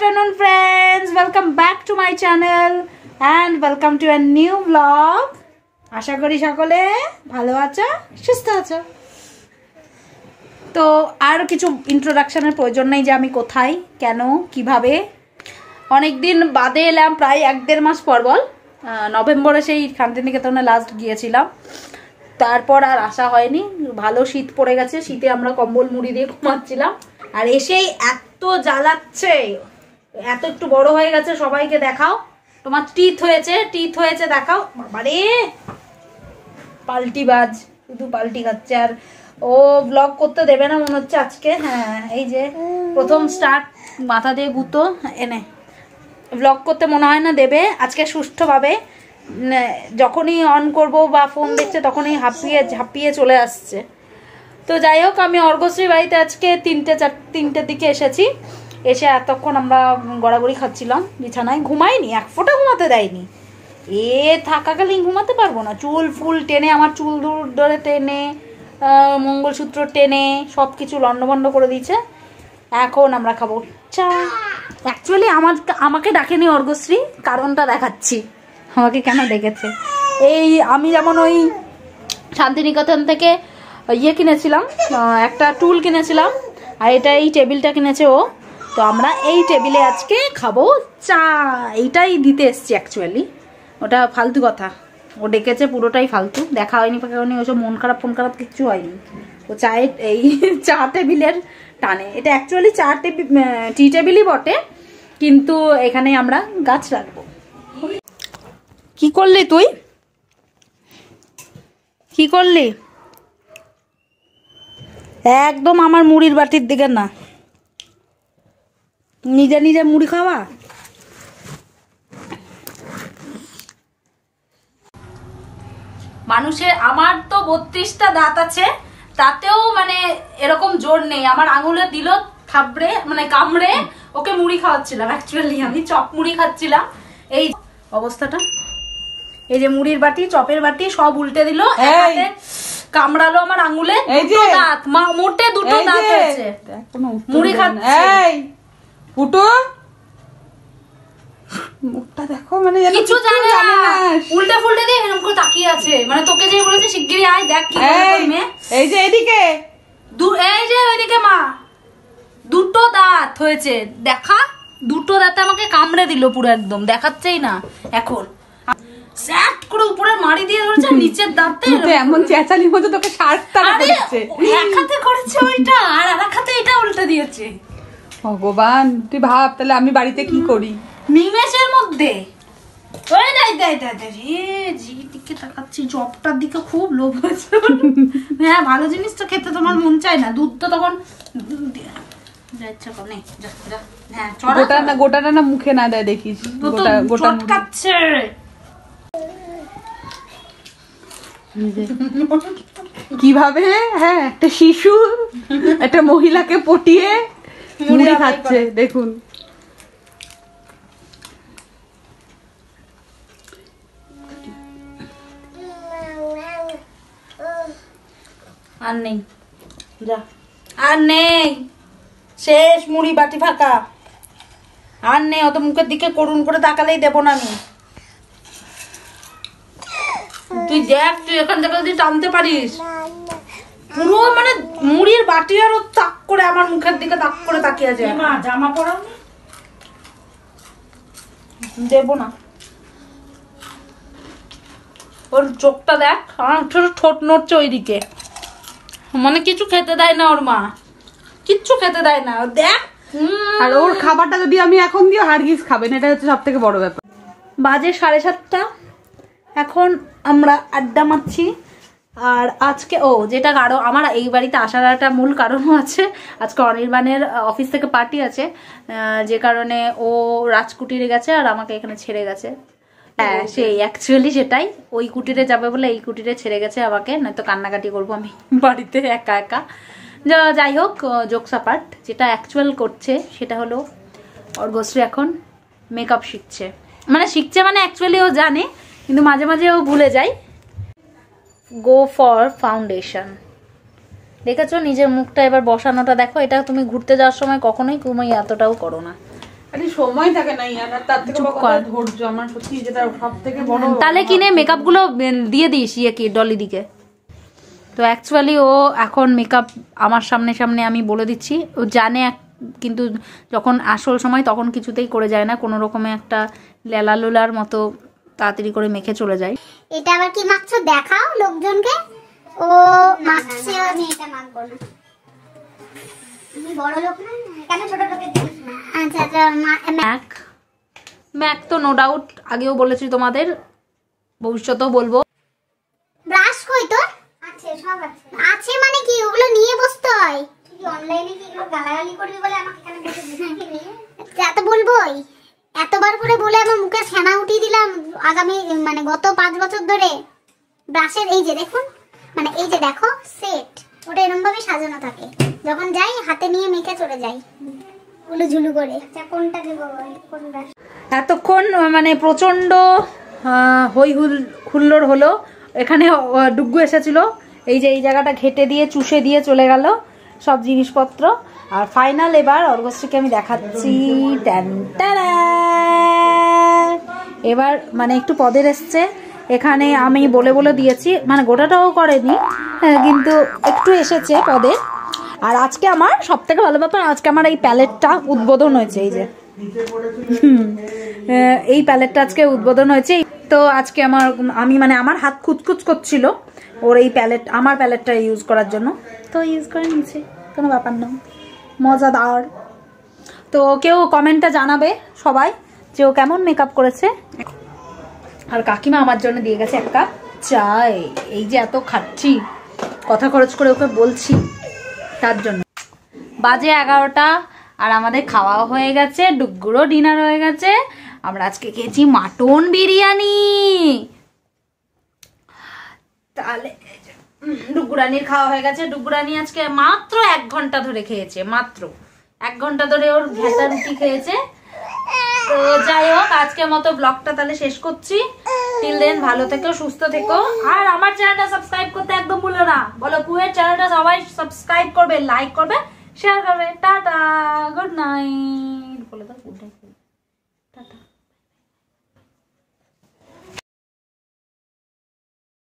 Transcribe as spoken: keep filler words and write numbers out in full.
afternoon friends, welcome back to my channel and welcome to a new vlog. আশা করি সকলে ভালো আছো, সুস্থ আছো। তো আর কিছু ইন্ট্রোডাকশনের প্রয়োজন নেই যে আমি কোথায়, কেন, কিভাবে। অনেক দিন বাদে এলাম, প্রায় এক দেড় মাস পর বল, নভেম্বরে সেই শান্তিনিকেতনে লাস্ট গিয়েছিলাম। তারপর আর আসা হয়নি। ভালো শীত পড়ে গেছে, শীতে আমরা কম্বল মুড়ি দিয়ে ঘুমাচ্ছিলাম। আর এসেই এত জ্বালাচ্ছে, এত একটু বড় হয়ে গেছে। সবাইকে দেখাও, তোমার টিথ হয়েছে, টিথ হয়েছে দেখাও। বাবারে পাল্টি বাজ, শুধু পাল্টি খাচ্ছে। আর ও ব্লগ করতে দেবে না মনে হচ্ছে আজকে। হ্যাঁ, এই যে প্রথম স্টার্ট, মাথা দিয়ে গুঁতো এনে ব্লগ করতে মনে হয় না দেবে আজকে সুষ্ঠুভাবে। যখনই অন করব বা ফোন দেখছে তখনই হাঁপিয়ে ঝাঁপিয়ে চলে আসছে। তো যাই হোক, আমি অর্ঘশ্রী বাড়িতে আজকে তিনটে চার তিনটের দিকে এসেছি। এসে এতক্ষণ আমরা গড়াগড়ি খাচ্ছিলাম বিছানায়। ঘুমাইনি, এক ফোঁটা ঘুমাতে দেয়নি। এ থাকাকালীন ঘুমাতে পারবো না। চুল ফুল টেনে, আমার চুল দূর ধরে টেনে, মঙ্গলসূত্র টেনে সব কিছু লন্ডভন্ড করে দিয়েছে। এখন আমরা খাবো চা। অ্যাকচুয়ালি আমার আমাকে ডাকেনি অর্ঘশ্রী, কারণটা দেখাচ্ছি আমাকে কেন ডেকেছে। এই আমি যেমন ওই শান্তিনিকেতন থেকে ইয়ে কিনেছিলাম, একটা টুল কিনেছিলাম, আর এটা এই টেবিলটা কিনেছে ও। তো আমরা এই টেবিলে আজকে খাবো চা, এইটাই দিতে এসছি। অ্যাকচুয়ালি ওটা ফালতু কথা, ও ডেকেছে পুরোটাই ফালতু। দেখা হয়নি ফাঁকা হয়নি, ওসব মন খারাপ ফোন খারাপ কিচ্ছু হয়নি। ও চায়ের এই চা টেবিলের টানে। এটা অ্যাকচুয়ালি চা টেবিল, টি টেবিলই বটে, কিন্তু এখানে আমরা গাছ রাখবো। কি করলি তুই, কি করলি? একদম আমার মুড়ির বাটির দিকে না, নিজে নিজে মুড়ি খাওয়া। মানুষের, আমার তো বত্রিশটা দাঁত আছে, তাতেও মানে এরকম জোর নেই। আমার আঙুলে দিল থাবড়ে, মানে কামড়ে ওকে মুড়ি খাওয়াচ্ছিলাম। অ্যাকচুয়ালি আমি চপ মুড়ি খাচ্ছিলাম। এই অবস্থাটা, এই যে মুড়ির বাটি, চপের বাটি সব উল্টে দিল, কামড়ালো আমার আঙুলে। দুটো দাঁত, মোটে দুটো দাঁত হয়েছে। মুড়ি খাচ্ছে পুটু, মুখটা দেখো, মানে কিছু জানে না, উল্টে ফুলটে দিয়ে এরকম করে তাকিয়ে আছে। মানে তোকে যে বলেছে শিগগিরই আয় দেখ কি করে। এই যে এদিকে, এই যে ওইদিকে মা, দুটো দাঁত হয়েছে দেখা, দুটো দাঁতে আমাকে কামড়ে দিল পুরো, একদম দেখাচ্ছেই না। এখন স্যাট করে উপরে মারি দিয়ে ধরেছে, নিচের দাঁতে এমন চেঁচালি মতো তোকে শার্কটা করেছে। এক হাতে করেছে ওইটা, আর আরেক হাতে এটা উল্টে দিয়েছে। ভগবান, তুই ভাব তাহলে আমি বাড়িতে কি করি নিমেষের মধ্যে। ওই যাই যাই যাই রে, যেদিকে তাকাচ্ছি জবটার দিকে খুব লোভ হয়েছে। হ্যাঁ, ভালো জিনিস তো খেতে তোমার মন চায় না। দুধ তো তখন গোটাটা না মুখে না দেয়, দেখিস খাচ্ছে। কিভাবে হ্যাঁ একটা শিশু একটা মহিলাকে পটিয়ে মুড়ি খাচ্ছে, দেখুন। আর নেই, যা, আর নেই, শেষ, মুড়ি বাটি ফাঁকা, আর নেই। অত মুখের দিকে করুন করে তাকালেই দেবো না আমি। তুই দেখ, তুই এখান থেকে যদি টানতে পারিস, পুরো মানে মুড়ির বাটি আর তাক করে আমার মুখের দিকে তাক করে তাকিয়ে আছে। জামা পরাও, দেবো না। ওর চোখটা দেখ, আমার ঠোঁট নড়ছে ওইদিকে, মানে কিছু খেতে দেয় না ওর মা, কিচ্ছু খেতে দেয় না। দেখ, আর ওর খাবারটা যদি আমি এখন দিও হারগিস খাবে না, এটা হচ্ছে সব থেকে বড় ব্যাপার। বাজে সাড়ে সাতটা, এখন আমরা আড্ডা মারছি। আর আজকে ও যেটা কারো আমার এই বাড়িতে আসার একটা মূল কারণও আছে। আজকে অনির্বাণের অফিস থেকে পার্টি আছে, যে কারণে ও রাজকুটিরে গেছে আর আমাকে এখানে ছেড়ে গেছে। হ্যাঁ, সেই অ্যাকচুয়ালি সেটাই, ওই কুটিরে যাবে বলে এই কুটিরে ছেড়ে গেছে আমাকে, নয়তো কান্নাকাটি করবো আমি বাড়িতে একা একা। যাই হোক, জোকস অ্যাপার্ট, যেটা অ্যাকচুয়াল করছে সেটা হলো অর্ঘশ্রী এখন মেকআপ শিখছে। মানে শিখছে মানে অ্যাকচুয়ালি ও জানে, কিন্তু মাঝে মাঝে ও ভুলে যায়। Go for foundation. দেখেছো নিজের মুখটা এবার বসানোটা দেখো। এটা তুমি ঘুরতে যাওয়ার সময় কখনোই তুমি এতটাও করো না, আরে সময় থাকে না ইয়ার, আর তার থেকে বড় কথা ধৈর্য আমার সত্যি, যেটা সবথেকে বড়। তাহলে কিনে মেকআপ গুলো দিয়ে দিস ইয়ে কি ডলি দিকে। তো অ্যাকচুয়ালি ও এখন মেকআপ আমার সামনে সামনে আমি বলে দিচ্ছি, ও জানে, কিন্তু যখন আসল সময় তখন কিছুতেই করে যায় না, কোনো রকমে একটা লেলা লোলার মতো তাড়াতাড়ি করে মেখে চলে যায়। এটা আবার কি মাখছো দেখাও লোকজনকে। ও মাখছে, আমি এটা মাখবো না, আমি বড় লোক না, কেন ছোট লোকের জিনিস না। আচ্ছা আচ্ছা, ম্যাক ম্যাক তো নো ডাউট আগেও বলেছি তোমাদের, ভবিষ্যতেও বলবো। ব্রাশ কই তোর? আছে, সব আছে। আছে মানে কি, ওগুলো নিয়ে বসতে হয়। তুই অনলাইনে কি এগুলো গালাগালি করবি বলে আমাকে কেন বসে দিছিস? যা তো বলবোই, এতবার করে বলে আমার মুখে ছানা উঠিয়ে দিলাম আগামী মানে গত পাঁচ বছর ধরে। ব্রাশের এই যে দেখুন, মানে এই যে দেখো সেট, ওটা এরকম ভাবে সাজানো থাকে, যখন যাই হাতে নিয়ে মেখে চলে যাই উলু ঝুলু করে। আচ্ছা কোনটা দেব, কোন ব্রাশ? এতক্ষণ মানে প্রচন্ড হই হুল হুল্লোড় হলো, এখানে ডুগ্গু এসেছিল, এই যে এই জায়গাটা ঘেটে দিয়ে চুষে দিয়ে চলে গেল সব জিনিসপত্র। আর ফাইনাল এবার অর্ঘশ্রীকে আমি দেখাচ্ছি, এবার মানে একটু পদের এসছে, এখানে আমি বলে বলে দিয়েছি, মানে গোটাটাও করেনি কিন্তু একটু এসেছে পদে। আর আজকে আমার সব থেকে ভালো ব্যাপার, আজকে আমার এই প্যালেটটা উদ্বোধন হয়েছে, এই যে এই প্যালেটটা আজকে উদ্বোধন হয়েছে। তো আজকে আমার আমি মানে আমার হাত খুচখুচ করছিল ওর এই প্যালেট, আমার প্যালেটটা ইউজ করার জন্য, তো ইউজ করে নিচ্ছে, কোনো ব্যাপার না, মজাদার। তো কেউ কমেন্টটা জানাবে সবাই যে ও কেমন মেকআপ করেছে। আর কাকিমা আমার জন্য দিয়ে গেছে এক কাপ চাই, এই যে এত খাচ্ছি, কথা খরচ করে ওকে বলছি তার জন্য। বাজে এগারোটা আর আমাদের খাওয়াও হয়ে গেছে, ডুগ্গুরও ডিনার হয়ে গেছে। আমরা আজকে খেয়েছি মাটন বিরিয়ানি। তাহলে ডুগ্গুরানির খাওয়া হয়ে গেছে, ডুগ্গুরানি আজকে মাত্র এক ঘন্টা ধরে খেয়েছে, মাত্র এক ঘন্টা ধরে ওর ঘেটা রুটি খেয়েছে। তো যাই হোক, আজকের মতো ব্লগটা তাহলে শেষ করছি। টিল দেন ভালো থেকো, সুস্থ থেকো, আর আমার চ্যানেলটা সাবস্ক্রাইব করতে একদম ভুলো না। বলো কুয়ের চ্যানেলটা সবাই সাবস্ক্রাইব করবে, লাইক করবে, শেয়ার করবে। Tata, good night.